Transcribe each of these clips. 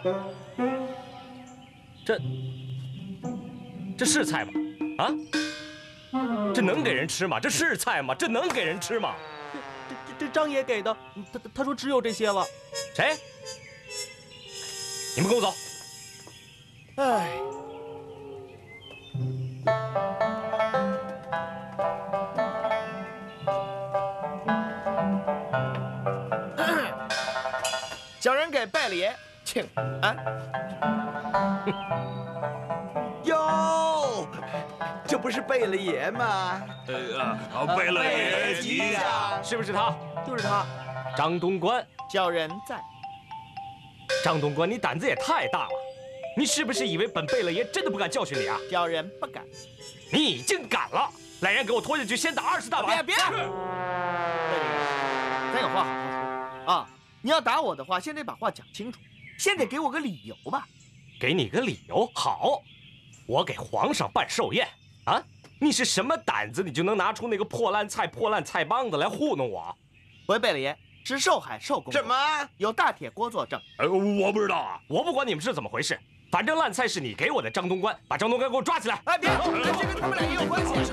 这是菜吗？啊？这能给人吃吗？这是菜吗？这能给人吃吗？ 这张爷给的，他说只有这些了。 谁？你们跟我走。 哎。 叫人给贝勒爷请安。 哟，这不是贝勒爷吗？ 贝勒爷吉祥， 是不是他？ 就是他， 张东官。 叫人在。 张东官，你胆子也太大了！你是不是以为本贝勒爷真的不敢教训你啊？ 叫人不敢。 你已经敢了！来人，给我拖下去，先打20大板！ 别！贝勒爷，咱有话好好说啊！你要打我的话，先得把话讲清楚，先得给我个理由吧。 给你个理由，好，我给皇上办寿宴啊！你是什么胆子，你就能拿出那个破烂菜帮子来糊弄我？ 回贝勒爷，是寿海寿公。 什么？ 有大铁锅作证。 我不知道啊， 我不管你们是怎么回事，反正烂菜是你给我的，张东官，把张东官给我抓起来！ 哎，别，这跟他们俩也有关系。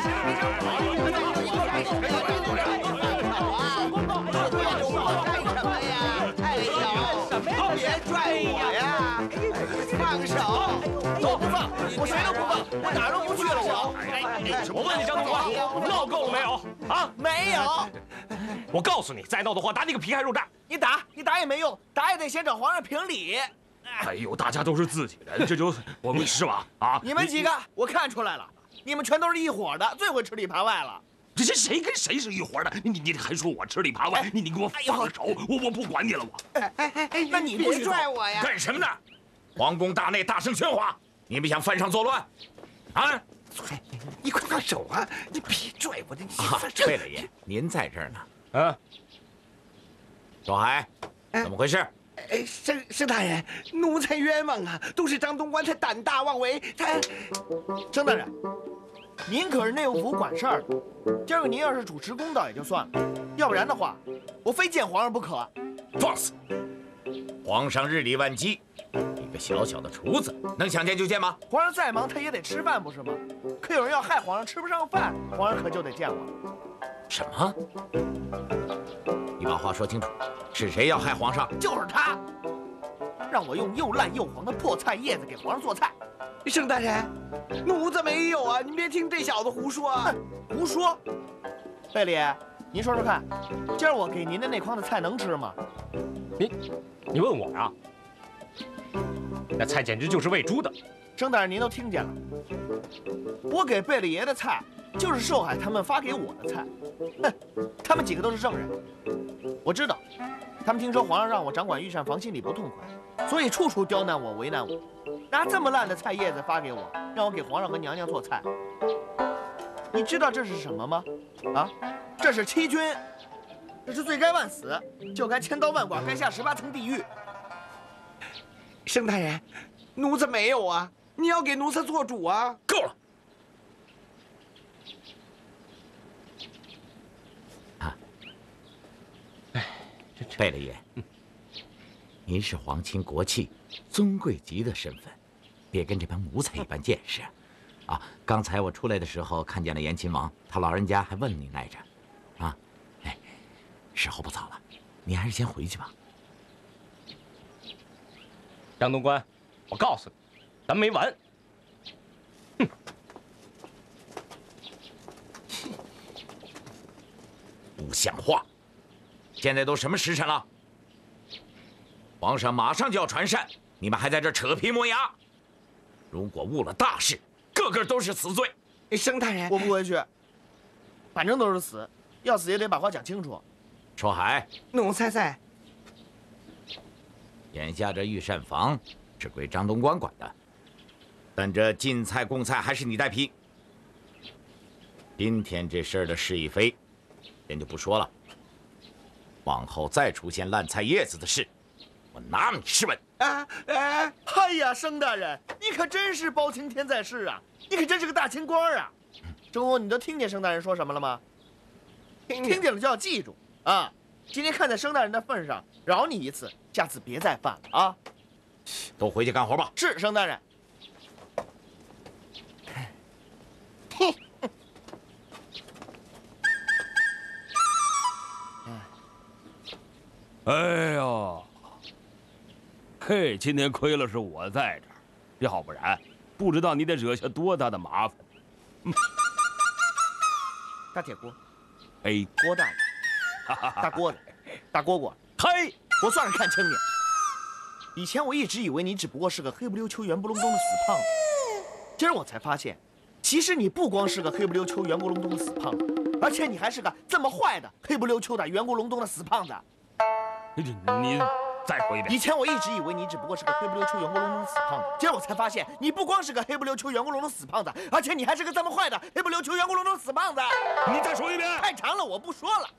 别拽我呀！放手！ 我不放，我谁都不放，我哪儿都不去了。 我问你，张东官，闹够了没有？啊， 没有。 我告诉你，再闹的话，打你个皮开肉绽！ 你打也没用，打也得先找皇上评理。 哎呦，大家都是自己人，这就我们是吧？啊， 你们几个，我看出来了，你们全都是一伙的，最会吃里扒外了。 这谁跟谁是一伙的？你还说我吃里扒外？你给我放手！我不管你了，我。 那你别拽我呀！ 干什么呢？皇宫大内大声喧哗，你们想犯上作乱？啊！ 你快放手啊！你别拽我！你贝勒爷，您在这儿呢。 啊， 周海，怎么回事？ 盛大人，奴才冤枉啊！都是张东官他胆大妄为，他。 盛大人，您可是内务府管事儿的，今儿您要是主持公道也就算了，要不然的话，我非见皇上不可。 放肆！皇上日理万机，一个小小的厨子能想见就见吗？ 皇上再忙，他也得吃饭，不是吗？可有人要害皇上吃不上饭，皇上可就得见我。 什么？你把话说清楚，是谁要害皇上？ 就是他，让我用又烂又黄的破菜叶子给皇上做菜。 盛大人，奴才没有啊！您别听这小子胡说啊！ 哼，胡说！贝勒爷，您说说看，今儿我给您的那筐子菜能吃吗？ 你问我呀？那菜简直就是喂猪的。 盛大人，您都听见了，我给贝勒爷的菜就是寿海他们发给我的菜。哼，他们几个都是圣人，我知道，他们听说皇上让我掌管御膳房，心里不痛快，所以处处刁难我、为难我，拿这么烂的菜叶子发给我，让我给皇上和娘娘做菜。你知道这是什么吗？啊，这是欺君，这是罪该万死，就该千刀万剐，该下18层地狱。 盛大人，奴才没有啊！你要给奴才做主啊！ 够了！啊，贝勒爷，您是皇亲国戚、尊贵级的身份，别跟这帮奴才一般见识。啊，刚才我出来的时候看见了延亲王，他老人家还问您来着。啊，哎，时候不早了，您还是先回去吧。 张东官，我告诉你，咱没完。哼！ 不像话！现在都什么时辰了？皇上马上就要传膳，你们还在这扯皮磨牙。如果误了大事，个个都是死罪。 盛大人， 我不回去，反正都是死，要死也得把话讲清楚。 楚海， 奴才在。 眼下这御膳房是归张东官管的，但这进菜供菜还是你带批。今天这事儿的是与非，咱就不说了。往后再出现烂菜叶子的事，我拿你试问。 哎呀，盛大人，你可真是包青天在世啊！你可真是个大清官啊！周公，你都听见盛大人说什么了吗？听见了就要记住啊！今天看在盛大人的份上，饶你一次，下次别再犯了啊！ 都回去干活吧。 是，盛大人。 哎呦，嘿，今天亏了是我在这儿，要不然不知道你得惹下多大的麻烦。 大铁锅， 哎， 郭大爷，大锅子，大蝈蝈， 嘿， 我算是看清你了。以前我一直以为你只不过是个黑不溜秋、圆不隆咚的死胖子，今儿我才发现，其实你不光是个黑不溜秋、圆不隆咚的死胖子，而且你还是个这么坏的黑不溜秋的、圆不隆咚的死胖子。 你再说一遍。 以前我一直以为你只不过是个黑不溜秋、圆不隆咚的死胖子，今儿我才发现，你不光是个黑不溜秋、圆不隆咚的死胖子，而且你还是个这么坏的黑不溜秋、圆不隆咚的死胖子。 你再说一遍。 太长了，我不说了。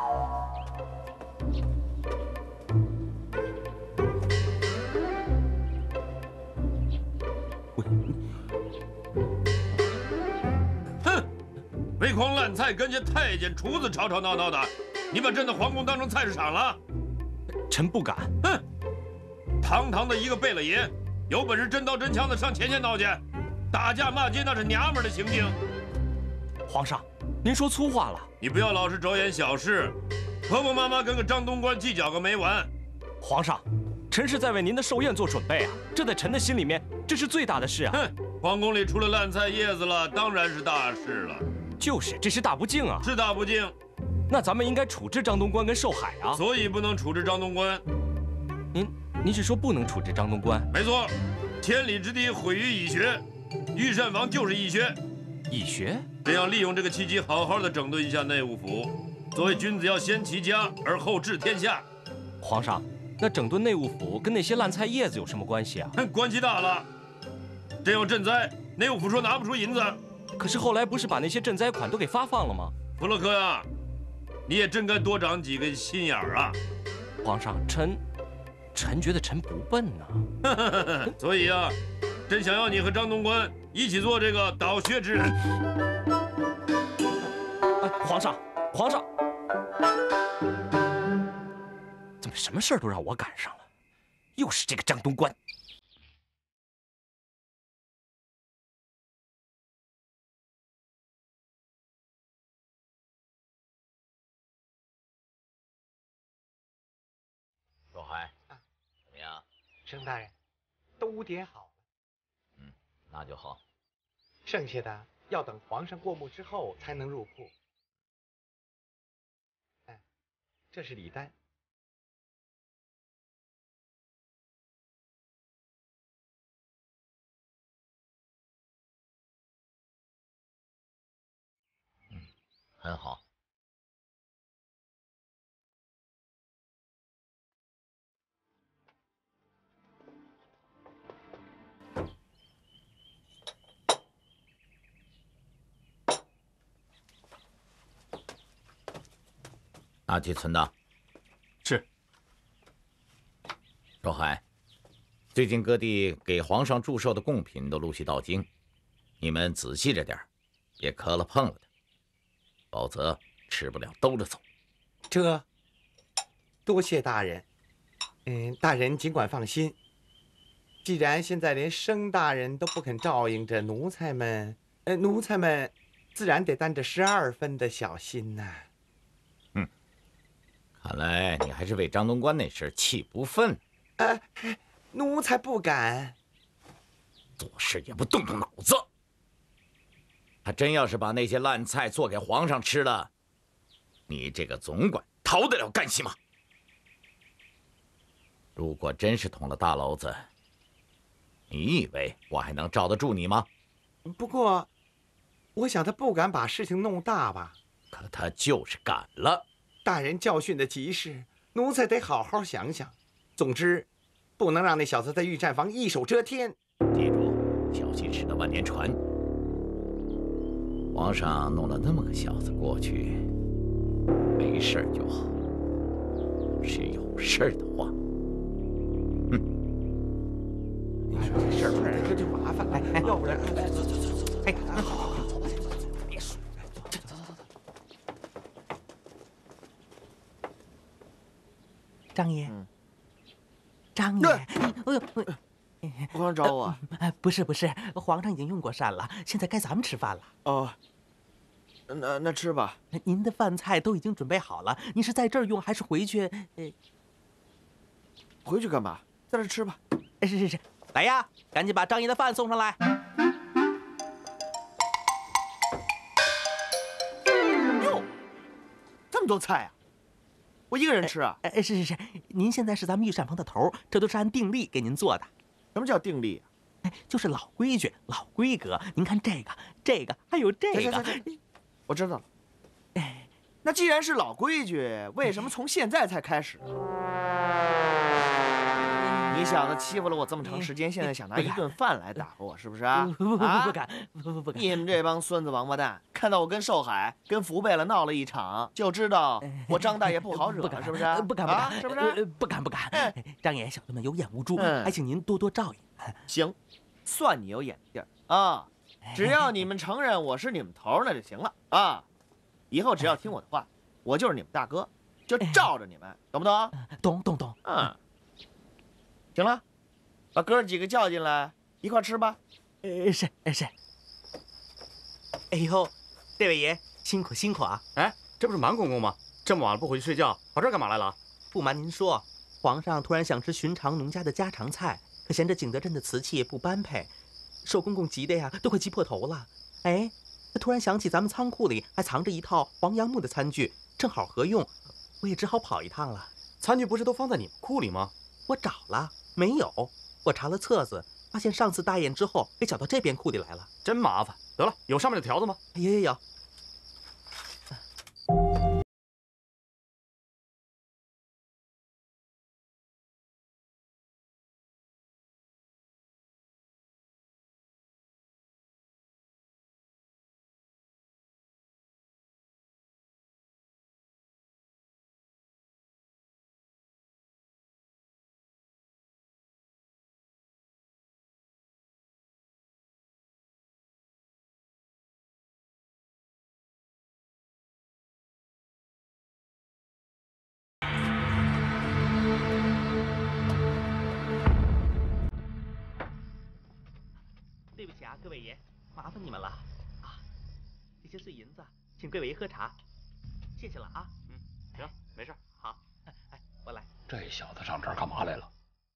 哼，煤矿烂菜跟些太监厨子吵吵闹闹的，你把朕的皇宫当成菜市场了？ 臣不敢。 哼，堂堂的一个贝勒爷，有本事真刀真枪的上前线闹去，打架骂街那是娘们的行径。 皇上，您说粗话了。 你不要老是着眼小事，婆婆妈妈跟个张东官计较个没完。 皇上，臣是在为您的寿宴做准备啊，这在臣的心里面，这是最大的事啊。 哼，皇宫里出了烂菜叶子了，当然是大事了。 就是，这是大不敬啊。 是大不敬。 那咱们应该处置张东官跟寿海啊。 所以不能处置张东官。 您是说不能处置张东官？ 没错，千里之堤毁于蚁穴，御膳房就是蚁穴。 蚁穴？ 朕要利用这个契机，好好的整顿一下内务府。所谓君子要先齐家，而后治天下。 皇上，那整顿内务府跟那些烂菜叶子有什么关系啊？ 关系大了。朕有赈灾，内务府说拿不出银子。 可是后来不是把那些赈灾款都给发放了吗？ 弗洛克呀，你也真该多长几个心眼儿啊！ 皇上，臣觉得臣不笨呢。 所以啊，朕想要你和张东官一起做这个导学之人。 皇上，怎么什么事儿都让我赶上了？又是这个张东官。 若海，怎么样？ 盛大人，都污点好了。 那就好。 剩下的要等皇上过目之后才能入库。这是礼单。 很好。拿去存档。 是。 若海，最近各地给皇上祝寿的贡品都陆续到京，你们仔细着点，别磕了碰了的，否则吃不了兜着走。 这，多谢大人。大人尽管放心。既然现在连生大人都不肯照应着奴才们，奴才们自然得担着12分的小心呐。 看来你还是为张东官那事气不愤。 奴才不敢。 做事也不动动脑子。他真要是把那些烂菜做给皇上吃了，你这个总管逃得了干系吗？如果真是捅了大娄子，你以为我还能罩得住你吗？ 不过，我想他不敢把事情弄大吧？ 可他就是敢了。 大人教训的及时，奴才得好好想想。总之，不能让那小子在御膳房一手遮天。 记住，小心驶得万年船。皇上弄了那么个小子过去，没事就好；是有事的话， 你说这事儿这就麻烦了。要不然，走。哎，好。别说，走。张爷， 张爷， 皇上找我？ 不是，皇上已经用过膳了，现在该咱们吃饭了。 哦，那吃吧。 您的饭菜都已经准备好了，您是在这儿用还是回去？ 回去干嘛？在这吃吧。 是，来呀，赶紧把张爷的饭送上来。 哟，这么多菜啊！我一个人吃啊？ 是，您现在是咱们御膳房的头，这都是按定例给您做的。 什么叫定例啊？ 就是老规矩、老规格。您看这个，还有这个。 行，我知道了。那既然是老规矩，为什么从现在才开始？你小子欺负了我这么长时间，现在想拿一顿饭来打发我，是不是啊？ 不敢。 你们这帮孙子王八蛋，看到我跟寿海、跟福贝勒闹了一场，就知道我张大爷不好惹了，是不是？ 不敢， 是不是？ 不敢。张爷，小子们有眼无珠，还请您多多照应。 行，算你有眼力劲儿啊！只要你们承认我是你们头，那就行了啊！以后只要听我的话，我就是你们大哥，就罩着你们，懂不懂？ 懂。 行了，把哥儿几个叫进来，一块吃吧。 是。哎呦，这位爷辛苦啊！ 哎，这不是蛮公公吗？这么晚了不回去睡觉，跑这儿干嘛来了？ 不瞒您说，皇上突然想吃寻常农家的家常菜，可嫌这景德镇的瓷器也不般配，寿公公急的呀，都快急破头了。哎，他突然想起咱们仓库里还藏着一套黄杨木的餐具，正好合用，我也只好跑一趟了。 餐具不是都放在你们库里吗？ 我找了，没有。我查了册子，发现上次大宴之后给搅到这边库里来了， 真麻烦。得了，有上面的条子吗？ 有。对不起啊，各位爷，麻烦你们了啊！这些碎银子，请各位爷喝茶，谢谢了啊。 行，没事。 好，我来。 这小子上这儿干嘛来了？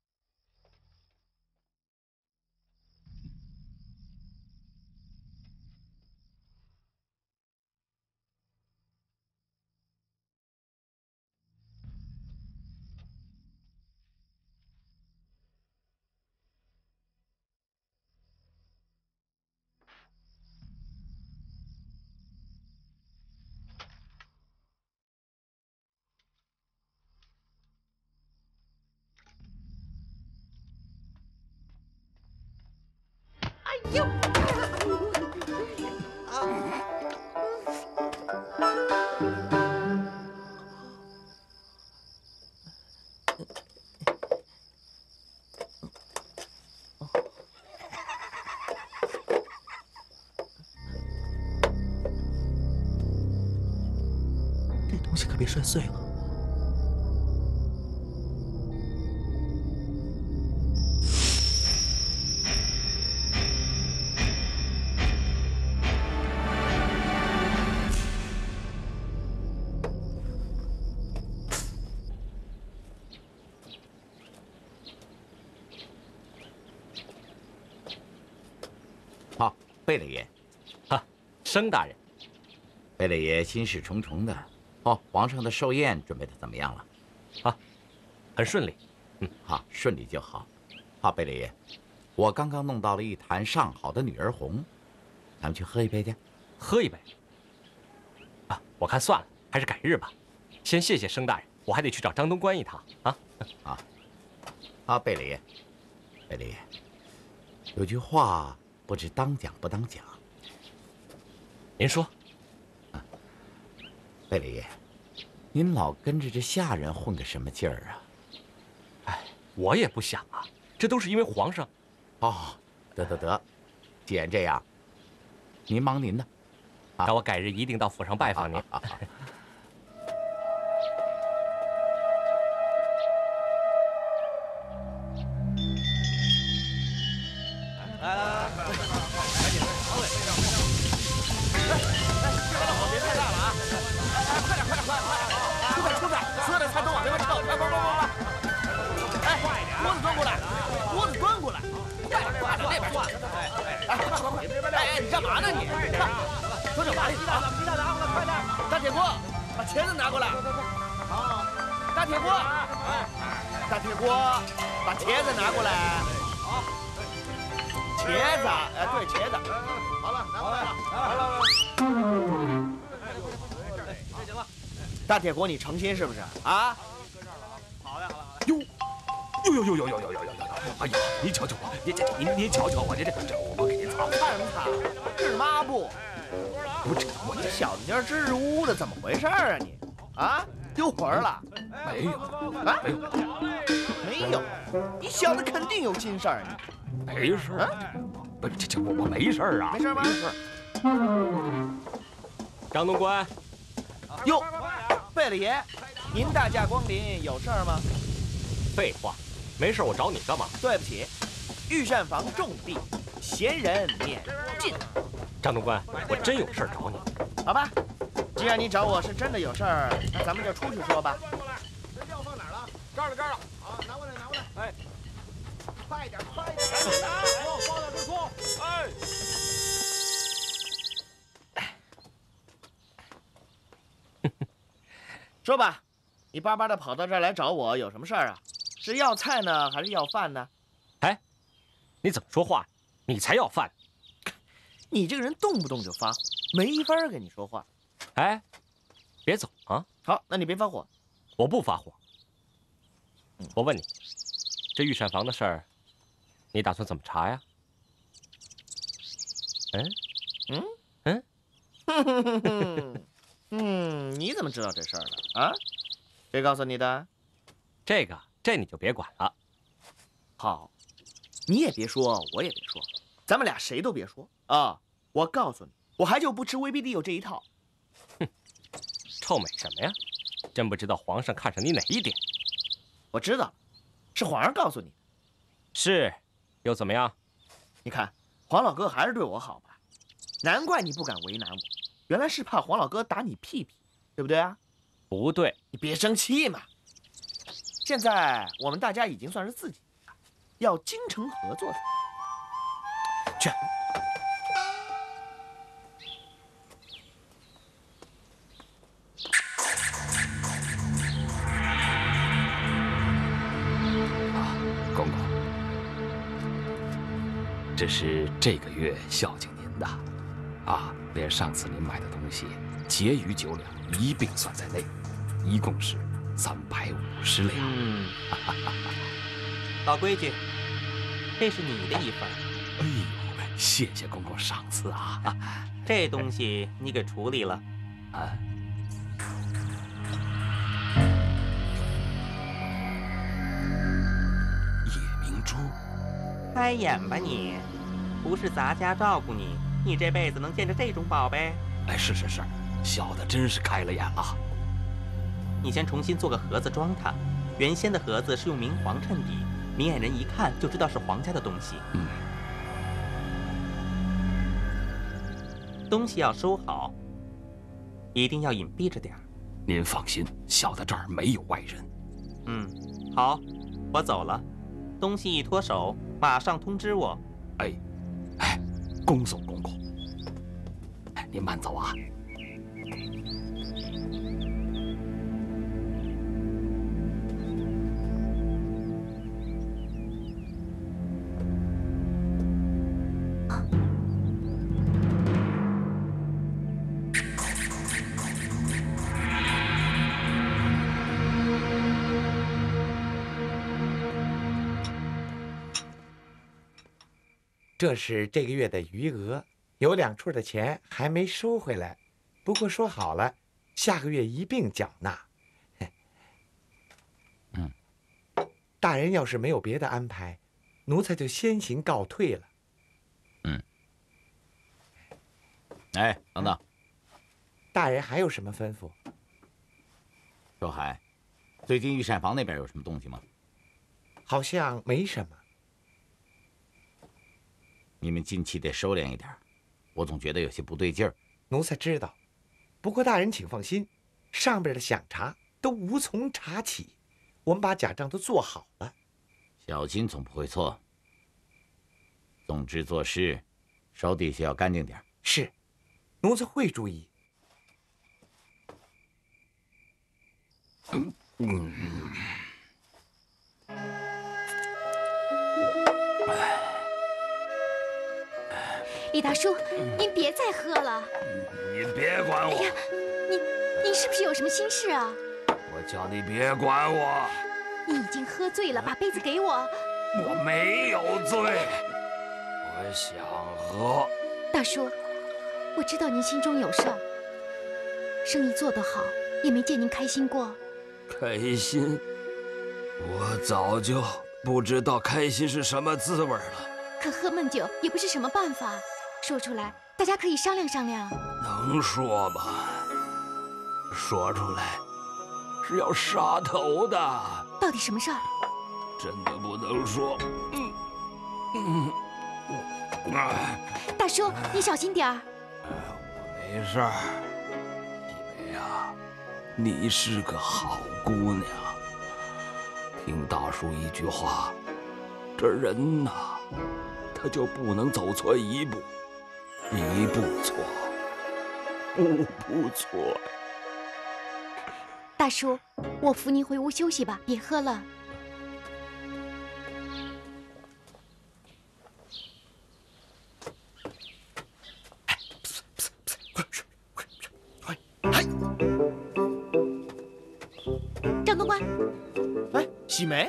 这东西可别摔碎了。 好，贝勒爷， 生大人， 贝勒爷心事重重的。哦，皇上的寿宴准备的怎么样了？ 很顺利。 好，顺利就好。好，贝勒爷，我刚刚弄到了一坛上好的女儿红，咱们去喝一杯去。 喝一杯。我看算了，还是改日吧。先谢谢生大人，我还得去找张东官一趟啊。 好，贝勒爷，贝勒爷，有句话不知当讲不当讲。 您说。 贝勒爷，您老跟着这下人混个什么劲儿啊？ 我也不想啊，这都是因为皇上。 得，既然这样，您忙您的。 那我改日一定到府上拜访您。 茄子拿过来。好，大铁锅，大铁锅，把茄子拿过来。好，茄子，哎，对，茄子。好了，拿过来了。来了。这行了。大铁锅，你成心是不是啊？好嘞，好了，好嘞。 哟！哎呀，你瞧瞧我，你瞧瞧我，这我给您擦。 看什么擦？这是抹布。 不是你小子今儿支支吾吾的，怎么回事啊你？啊，丢魂儿了？ 没有啊？没有。你小子肯定有心事儿，你。 没事啊？不是这我没事啊。 没事吗？ 没事。 张东官。 哟，贝勒爷，您大驾光临，有事儿吗？ 废话，没事我找你干嘛？ 对不起，御膳房重地，闲人免进。 张东官，我真有事找你。 好吧，既然你找我是真的有事儿，那咱们就出去说吧。这料放哪儿了？这儿了。好，拿过来。哎，快点，赶紧拿！放点这醋。哎。说吧，你巴巴的跑到这儿来找我，有什么事儿啊？是要菜呢，还是要饭呢？ 哎，你怎么说话？你才要饭！ 你这个人动不动就发火，没法跟你说话。 哎，别走啊！ 好，那你别发火。 我不发火。我问你，这御膳房的事儿，你打算怎么查呀？ 你怎么知道这事儿的啊？谁告诉你的？ 这你就别管了。 好，你也别说，我也别说，咱们俩谁都别说啊！我告诉你，我还就不吃威逼利诱这一套。 哼，臭美什么呀？真不知道皇上看上你哪一点？ 我知道，是皇上告诉你的。 是，又怎么样？ 你看，黄老哥还是对我好吧？难怪你不敢为难我，原来是怕黄老哥打你屁屁，对不对啊？ 不对， 你别生气嘛。现在我们大家已经算是自己了，要精诚合作的。去。 公公，这是这个月孝敬您的，连上次您买的东西结余9两一并算在内，一共是350两。 老规矩，这是你的一份。 哎呦，谢谢公公赏赐啊！ 这东西你给处理了。 夜明珠， 开眼吧你！不是咱家照顾你，你这辈子能见着这种宝贝？ 哎，是，小的真是开了眼了。 你先重新做个盒子装它，原先的盒子是用明黄衬底，明眼人一看就知道是皇家的东西。东西要收好，一定要隐蔽着点儿。 您放心，小的这儿没有外人。 好，我走了。东西一脱手，马上通知我。 恭送公公。您慢走啊。 这是这个月的余额，有2处的钱还没收回来，不过说好了，下个月一并缴纳。大人要是没有别的安排，奴才就先行告退了。 等等， 大人还有什么吩咐？ 周海，最近御膳房那边有什么动静吗？ 好像没什么。 你们近期得收敛一点，我总觉得有些不对劲儿。 奴才知道，不过大人请放心，上边的想查都无从查起，我们把假账都做好了。 小心总不会错。总之做事，手底下要干净点。 是，奴才会注意。 李大叔，您别再喝了。 你别管我。 哎呀，你是不是有什么心事啊？ 我叫你别管我。 你已经喝醉了，把杯子给我。 我没有醉，我想喝。 大叔，我知道您心中有事儿，生意做得好，也没见您开心过。 开心？我早就不知道开心是什么滋味了。 可喝闷酒也不是什么办法，说出来大家可以商量商量。 能说吗？说出来是要杀头的。 到底什么事儿？ 真的不能说。 大叔，你小心点儿。 没事儿，因为啊，你是个好姑娘。听大叔一句话，这人呐，他就不能走错一步，一步错，步步错。 大叔，我扶您回屋休息吧，别喝了。张东官， 哎，喜梅，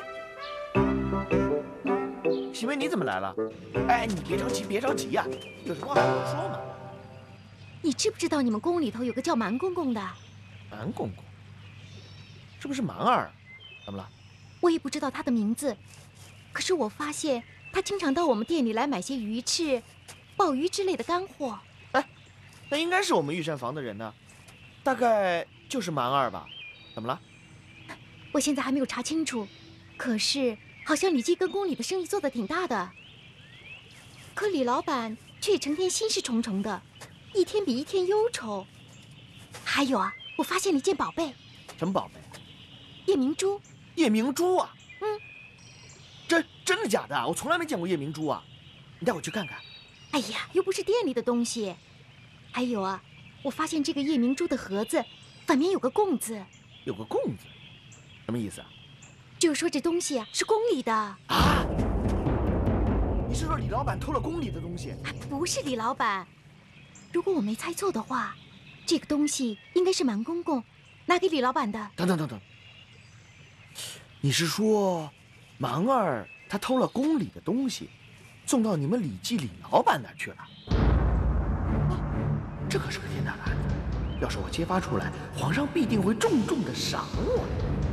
喜梅，你怎么来了？哎，你别着急，别着急呀，有什么话好好说嘛。 你知不知道你们宫里头有个叫蛮公公的？ 蛮公公，是不是蛮儿？怎么了？ 我也不知道他的名字，可是我发现他经常到我们店里来买些鱼翅、鲍鱼之类的干货。 哎，那应该是我们御膳房的人呢，大概就是蛮儿吧？怎么了？ 我现在还没有查清楚，可是好像李记跟宫里的生意做得挺大的，可李老板却成天心事重重的，一天比一天忧愁。还有啊，我发现了一件宝贝。 什么宝贝？ 夜明珠。 夜明珠啊？ 嗯。 真的假的啊？我从来没见过夜明珠啊！你带我去看看。 哎呀，又不是店里的东西。还有啊，我发现这个夜明珠的盒子反面有个贡字。 有个贡字？什么意思啊？ 就是说这东西啊是宫里的。 啊？你是说李老板偷了宫里的东西？ 不是李老板。如果我没猜错的话，这个东西应该是蛮公公拿给李老板的。 等，你是说蛮儿他偷了宫里的东西，送到你们李记李老板那儿去了？啊，这可是个天大的案子，要是我揭发出来，皇上必定会重重的赏我。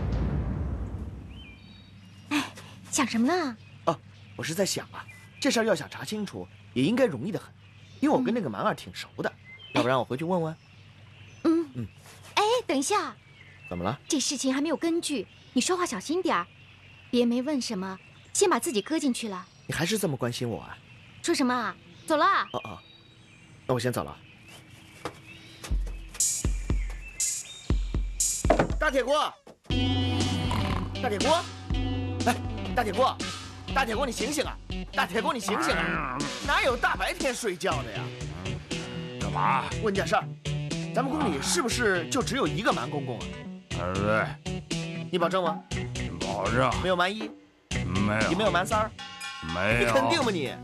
哎，想什么呢？ 哦，我是在想啊，这事儿要想查清楚，也应该容易得很，因为我跟那个蛮儿挺熟的，要不然我回去问问。 哎，等一下。 怎么了？ 这事情还没有根据，你说话小心点儿，别没问什么，先把自己搁进去了。 你还是这么关心我啊？ 说什么啊？走了。 哦，那我先走了。大铁锅，大铁锅，哎，大铁锅，大铁锅，你醒醒啊！大铁锅，你醒醒啊！哪有大白天睡觉的呀？ 干嘛？ 问件事儿，咱们宫里是不是就只有一个蛮公公啊？ 对， 你保证吗？ 保证。 没有蛮一， 没有。 也没有蛮三儿， 没有。 你肯定吗你？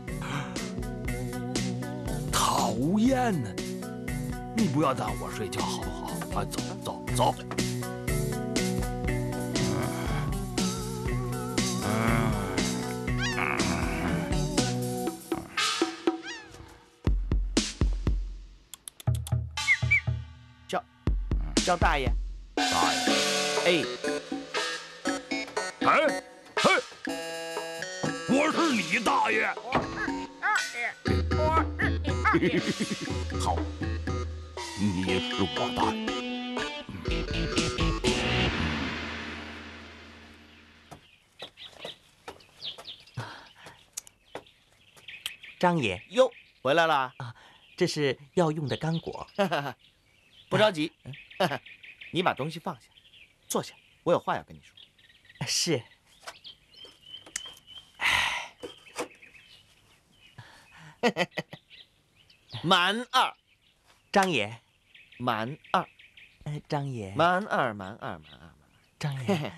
讨厌呢！你不要耽误我睡觉好不好？啊，走。 叫大爷。 大爷。 哎， 嘿，我是你大爷。好，你是我大爷。 张爷， 哟，回来了啊！这是要用的干果。 不着急，你把东西放下，坐下，我有话要跟你说。 是。 蛮二， 张爷。 蛮二， 张爷。 蛮二。 张爷，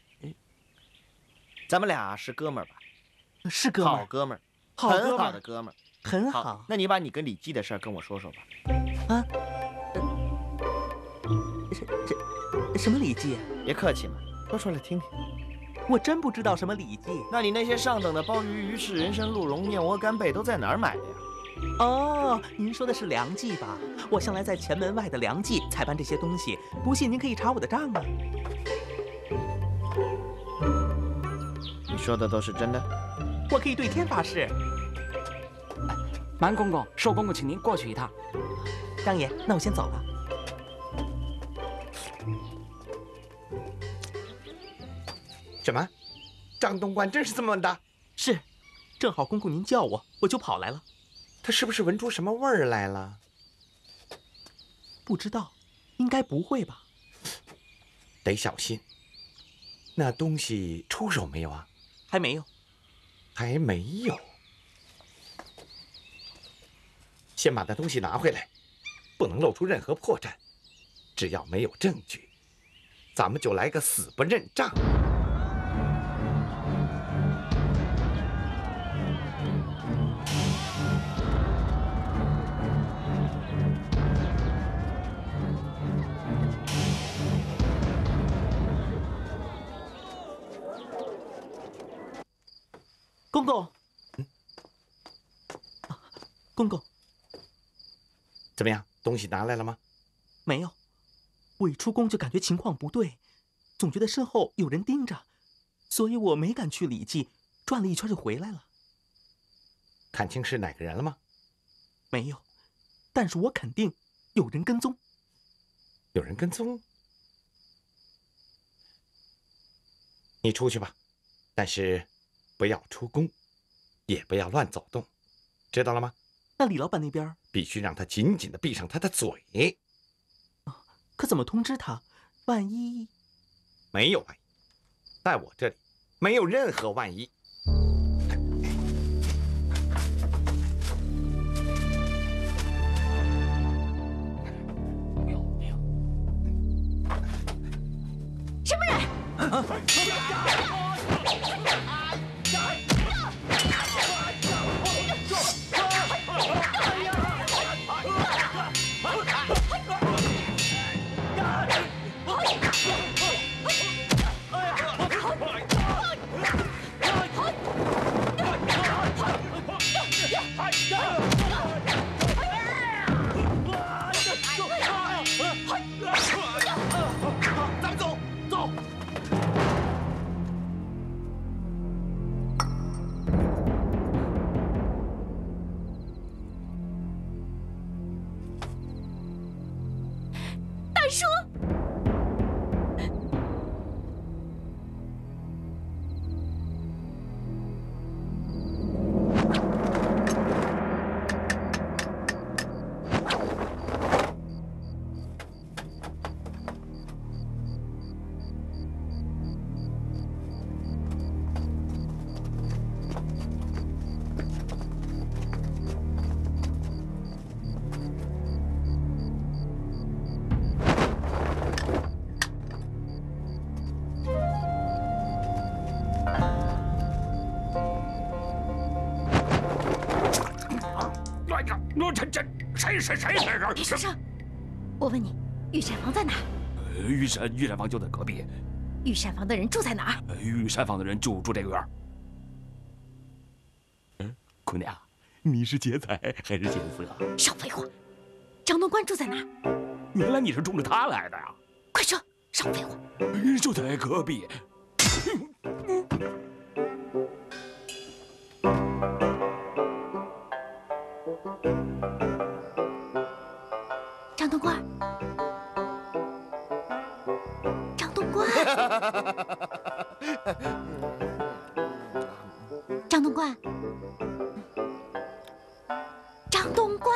咱们俩是哥们儿吧？ 是哥们儿， 好哥们儿， 好哥们儿很好的哥们儿。 很好。 那你把你跟李记的事儿跟我说说吧。 啊？什么礼记？ 别客气嘛，说出来听听。 我真不知道什么礼记。 那你那些上等的鲍鱼、鱼翅、人参、鹿茸、燕窝、干贝都在哪儿买的呀？ 哦，您说的是梁记吧？我向来在前门外的梁记采办这些东西，不信您可以查我的账啊。 你说的都是真的？ 我可以对天发誓。 蛮公公、寿公公，请您过去一趟。 张爷，那我先走了。 什么？张东官真是这么问的？ 是，正好公公您叫我，我就跑来了。 他是不是闻出什么味儿来了？ 不知道，应该不会吧？ 得小心。那东西出手没有啊？ 还没有。 还没有。先把那东西拿回来，不能露出任何破绽。只要没有证据，咱们就来个死不认账。 公公，公公， 怎么样？东西拿来了吗？ 没有。我一出宫就感觉情况不对，总觉得身后有人盯着，所以我没敢去礼记，转了一圈就回来了。 看清是哪个人了吗？ 没有，但是我肯定有人跟踪。 有人跟踪？你出去吧，但是不要出宫，也不要乱走动，知道了吗？ 那李老板那边必须让他紧紧地闭上他的嘴。 可怎么通知他？万一…… 没有万一，在我这里没有任何万一。 什么人？ 咱们走，走。 大叔。 谁？ 别说声！我问你，御膳房在哪儿？ 御膳房就在隔壁。 御膳房的人住在哪儿？ 御膳房的人就住这个院儿。姑娘，你是劫财还是劫色？ 少废话！张东官住在哪儿？ 原来你是冲着他来的呀！ 快说！少废话！ 就在隔壁。 张东官，张东官，张东官，张东官，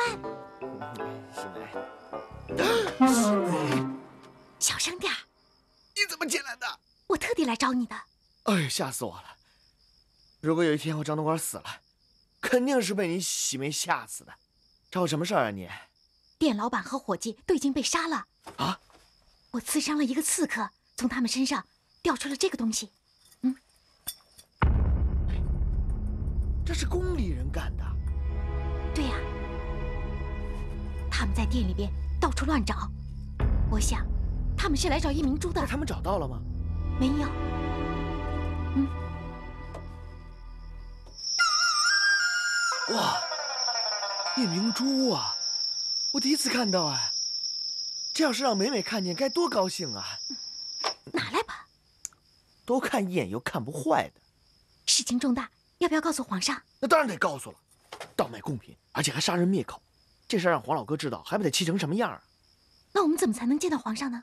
小声点儿。 你怎么进来的？ 我特地来找你的。 哎呀，吓死我了！如果有一天我张东官死了，肯定是被你洗煤吓死的。找我什么事儿啊你？ 店老板和伙计都已经被杀了啊！ 我刺伤了一个刺客，从他们身上调出了这个东西。 这是宫里人干的。 对呀，他们在店里边到处乱找，我想他们是来找夜明珠的。 那他们找到了吗？ 没有。 哇，夜明珠啊！我第一次看到哎。这要是让美美看见，该多高兴啊！ 拿来吧。 多看一眼又看不坏的。 事情重大，要不要告诉皇上？ 那当然得告诉了。盗卖贡品，而且还杀人灭口，这事让黄老哥知道，还不得气成什么样啊？ 那我们怎么才能见到皇上呢？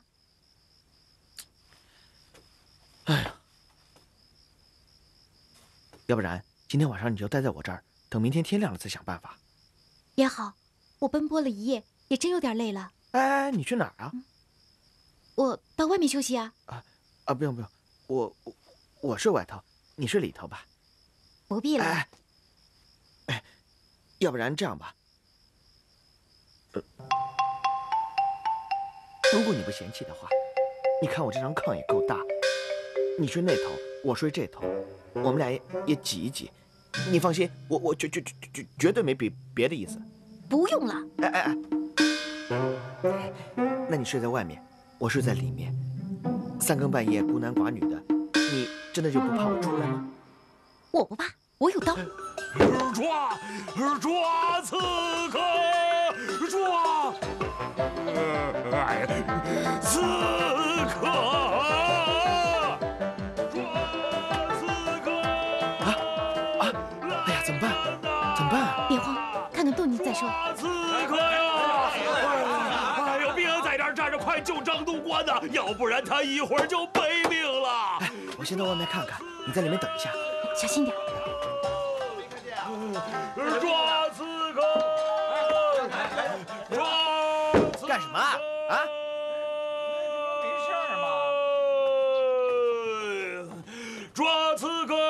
哎呀，要不然今天晚上你就待在我这儿，等明天天亮了再想办法。 也好，我奔波了一夜，也真有点累了。 哎，你去哪儿啊？ 我到外面休息啊。 不用，我睡外头，你睡里头吧。 不必了。 哎，要不然这样吧，如果你不嫌弃的话，你看我这张炕也够大，你睡那头，我睡这头，我们俩也挤一挤。你放心，我绝对没别的意思。 不用了。 哎，那你睡在外面，我睡在里面，三更半夜孤男寡女的，你真的就不怕我出来吗？ 我不怕，我有刀。 抓刺客，抓！刺客，抓刺客！ 哎呀，怎么办？ 别慌，看看动静再说。 刺客呀！哎呦，别在这儿站着，快救张督官呐！要不然他一会儿就没命了。 我先到外面看看，你在里面等一下， 小心点。 抓刺客！抓！ 干什么啊？ 没事儿吗？抓刺客！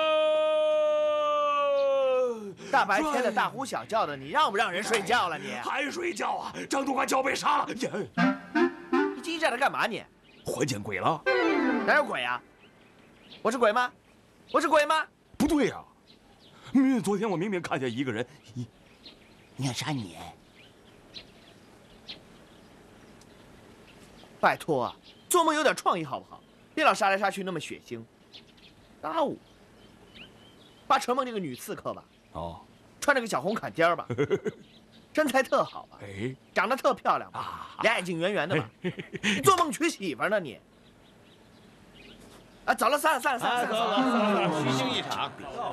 大白天的大呼小叫的，你让不让人睡觉了你？ 还睡觉啊？张督官就要被杀了！ 你叽叽喳喳干嘛你？ 活见鬼了！ 哪有鬼啊？我是鬼吗？ 不对呀！昨天我明明看见一个人， 你想杀你？拜托啊，做梦有点创意好不好？别老杀来杀去那么血腥。杀我？八成梦那个女刺客吧？ 哦， 穿着个小红坎肩吧？身材特好吧？ 哎， 长得特漂亮吧？俩眼睛圆圆的吧？你做梦娶媳妇呢你？啊，走了，散了， 虚惊一场。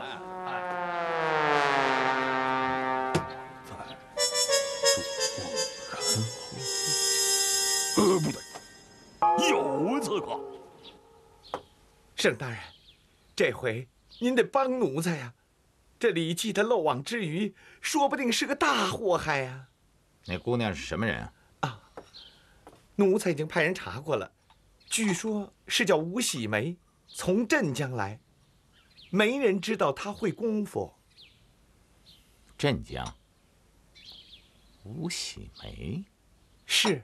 不对，有刺客。 盛大人，这回您得帮奴才呀！这李记的漏网之鱼，说不定是个大祸害呀。 那姑娘是什么人啊？ 奴才已经派人查过了，据说是叫吴喜梅，从镇江来，没人知道她会功夫。 镇江，吴喜梅， 是。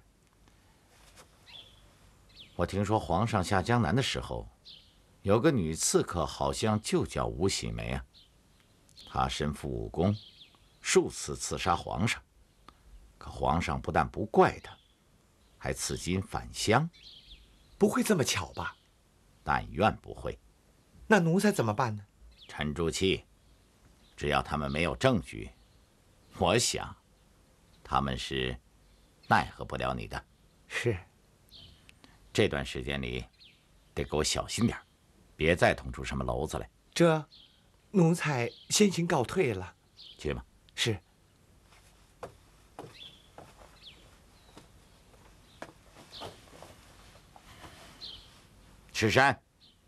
我听说皇上下江南的时候，有个女刺客，好像就叫吴喜梅啊。她身负武功，数次刺杀皇上，可皇上不但不怪她，还赐金返乡。 不会这么巧吧？ 但愿不会。 那奴才怎么办呢？ 沉住气，只要他们没有证据，我想，他们是奈何不了你的。 是。 这段时间里，得给我小心点，别再捅出什么篓子来。 这，奴才先行告退了。 去吧。 是。 赤山，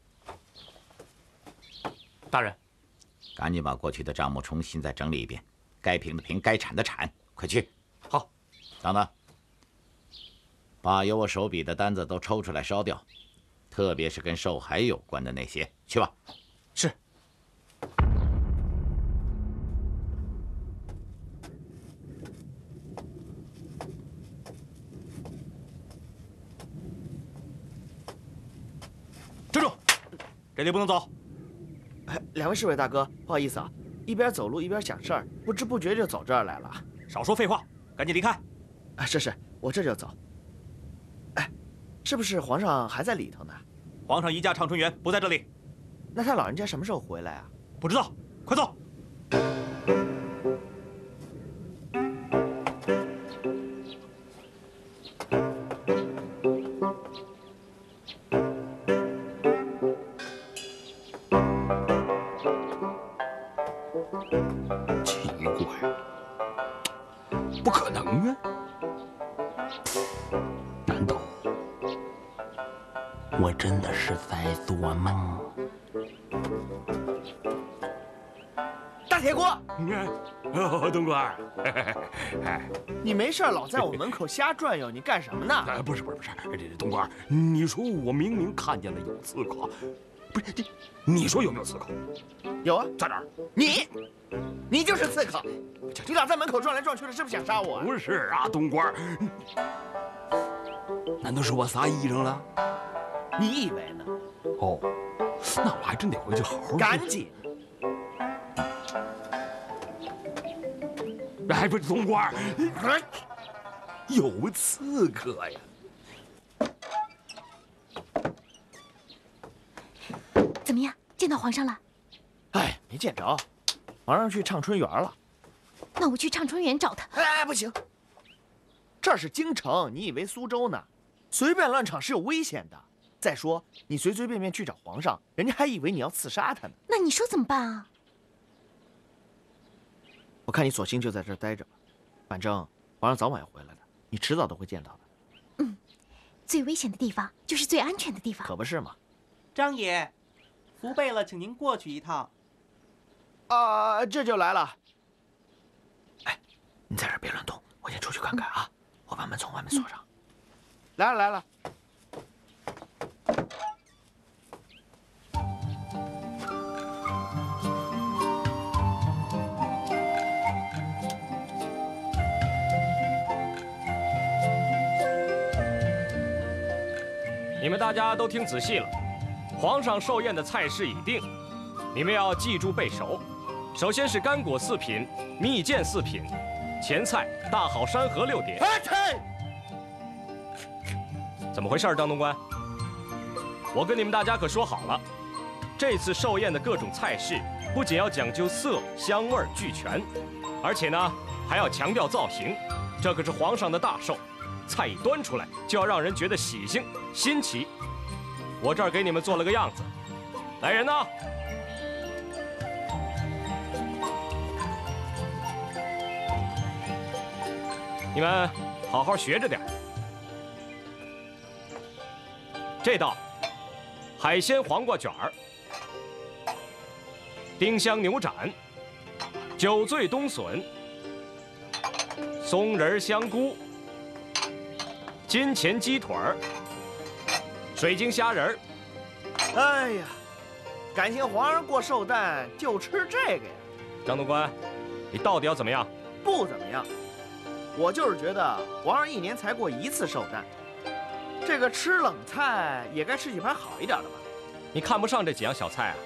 大人， 赶紧把过去的账目重新再整理一遍，该平的平，该铲的铲，快去。 好。 等等，把有我手笔的单子都抽出来烧掉，特别是跟寿海有关的那些，去吧。 是。站住！ 这里不能走。 两位侍卫大哥，不好意思啊，一边走路一边想事儿，不知不觉就走这儿来了。 少说废话，赶紧离开。 是，我这就走。哎，是不是皇上还在里头呢？ 皇上移驾畅春园，不在这里。 那他老人家什么时候回来啊？ 不知道，快走。 奇怪，不可能啊！难道我真的是在做梦？ 大铁锅， 东官， 你没事老在我门口瞎转悠，你干什么呢？ 不是，这东官，你说我明明看见了有刺客，不是你说有没有刺客？ 有啊， 在哪儿？ 你就是刺客，你老在门口转来转去的，是不是想杀我？ 不是啊，东官，难道是我撒癔症了？ 你以为呢？ 哦，那我还真得回去好好。 赶紧！ 哎，不是东官，有刺客呀！ 怎么样，见到皇上了？ 哎，没见着，皇上去畅春园了。 那我去畅春园找他。 哎，不行，这是京城，你以为苏州呢？随便乱闯是有危险的。再说，你随随便便去找皇上，人家还以为你要刺杀他呢。 那你说怎么办啊？ 我看你索性就在这儿待着吧，反正皇上早晚要回来的，你迟早都会见到的。 最危险的地方就是最安全的地方。 可不是嘛。 张爷，福备了，请您过去一趟。 这就来了。哎，你在这儿别乱动，我先出去看看啊。我把门从外面锁上。来了。 你们大家都听仔细了，皇上寿宴的菜式已定，你们要记住背熟。首先是干果4品，蜜饯4品，前菜大好山河6碟。怎么回事，张东官？我跟你们大家可说好了，这次寿宴的各种菜式不仅要讲究色香味俱全，而且呢还要强调造型，这可是皇上的大寿。菜一端出来，就要让人觉得喜庆新奇。我这儿给你们做了个样子，来人呐！你们好好学着点。这道海鲜黄瓜卷儿、丁香牛展、酒醉冬笋、松仁香菇、金钱鸡腿儿、水晶虾仁儿。 哎呀，感情皇上过寿诞就吃这个呀？ 张东官，你到底要怎么样？ 不怎么样，我就是觉得皇上1年才过1次寿诞，这个吃冷菜也该吃几盘好一点的吧？ 你看不上这几样小菜啊？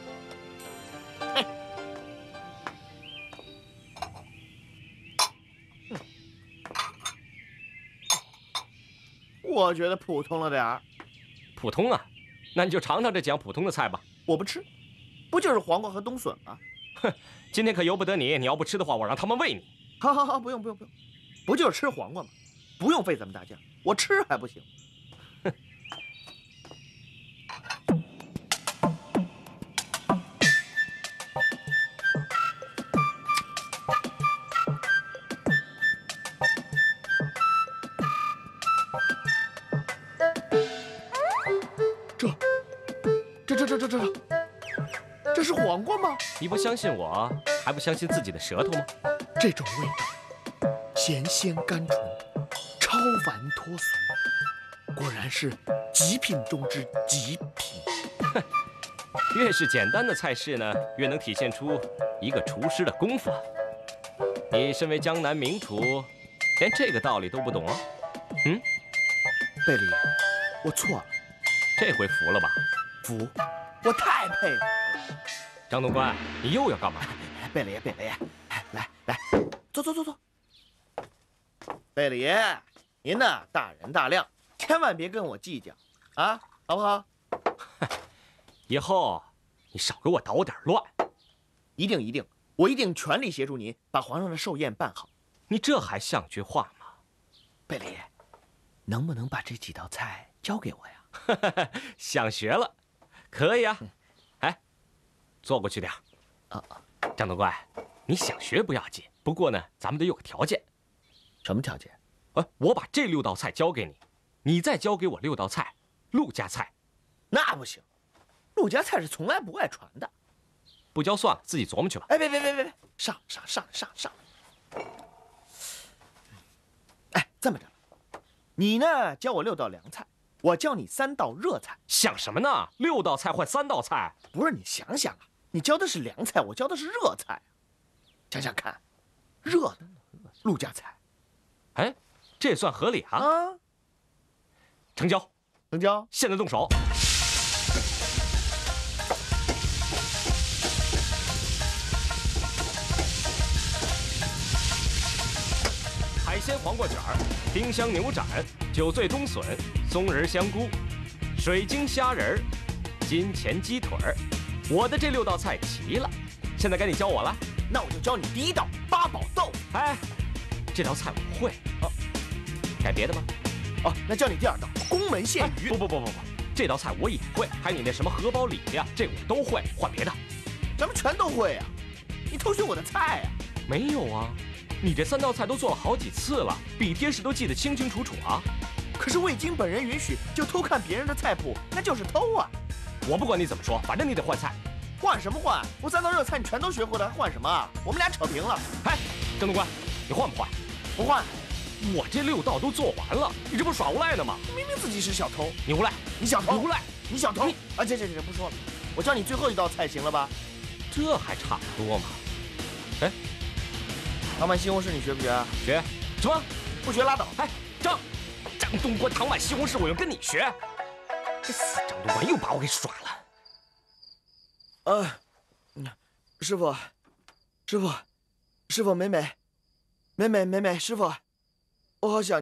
我觉得普通了点儿。 普通啊？那你就尝尝这几样普通的菜吧。 我不吃，不就是黄瓜和冬笋吗？ 哼，今天可由不得你，你要不吃的话，我让他们喂你。 好，不用，不就是吃黄瓜吗？不用费这么大劲，我吃还不行？哼。这是黄瓜吗？ 你不相信我，还不相信自己的舌头吗？ 这种味道，咸鲜甘醇，超凡脱俗，果然是极品中之极品。 越是简单的菜式呢，越能体现出一个厨师的功夫。你身为江南名厨，连这个道理都不懂啊？ 贝利，我错了， 这回服了吧？ 服。 我太佩服。 张东官，你又要干嘛？ 贝勒爷，贝勒爷，来，坐。贝勒爷，您呢大人大量，千万别跟我计较啊，好不好？ 以后你少给我捣点乱。 一定，我一定全力协助您把皇上的寿宴办好。 你这还像句话吗？ 贝勒爷，能不能把这几道菜交给我呀？ 想学了，可以啊。哎，坐过去点儿。张东官，你想学不要紧，不过呢，咱们得有个条件。 什么条件？ 我把这6道菜交给你，你再交给我6道菜，陆家菜。 那不行，陆家菜是从来不外传的。 不交算了，自己琢磨去吧。 哎，别，上！哎，这么着，你呢教我6道凉菜，我教你3道热菜。 想什么呢？6道菜换3道菜？ 不是，你想想啊，你教的是凉菜，我教的是热菜，想想看，热的陆家菜。 哎，这也算合理啊！成交，现在动手。海鲜黄瓜卷儿、丁香牛展、酒醉冬笋、松仁香菇、水晶虾仁儿、金钱鸡腿儿，我的这6道菜齐了，现在该你教我了。 那我就教你第1道八宝豆腐。 哎，这道菜我会。改别的吗？ 那教你第2道宫门鲜鱼。 不，这道菜我也会，还有你那什么荷包里呀，这我都会。换别的， 咱们全都会啊！你偷学我的菜啊？ 没有啊，你这3道菜都做了好几次了，笔贴式都记得清清楚楚啊。 可是未经本人允许就偷看别人的菜谱，那就是偷啊！ 我不管你怎么说，反正你得换菜。 换什么换？我3道热菜你全都学会了，换什么啊？我们俩扯平了。 哎，张东官，你换不换？ 不换。 我这6道都做完了，你这不耍无赖呢吗？ 你明明自己是小偷， 你无赖， 你小偷， 你无赖， 你小偷！啊，这不说了，我教你最后1道菜行了吧？ 这还差不多嘛。哎， 糖拌西红柿你学不学？ 学。什么？ 不学拉倒。 哎，张东官糖拌西红柿，我要跟你学。这死张东官又把我给耍了。 师傅，美，师傅，我好想。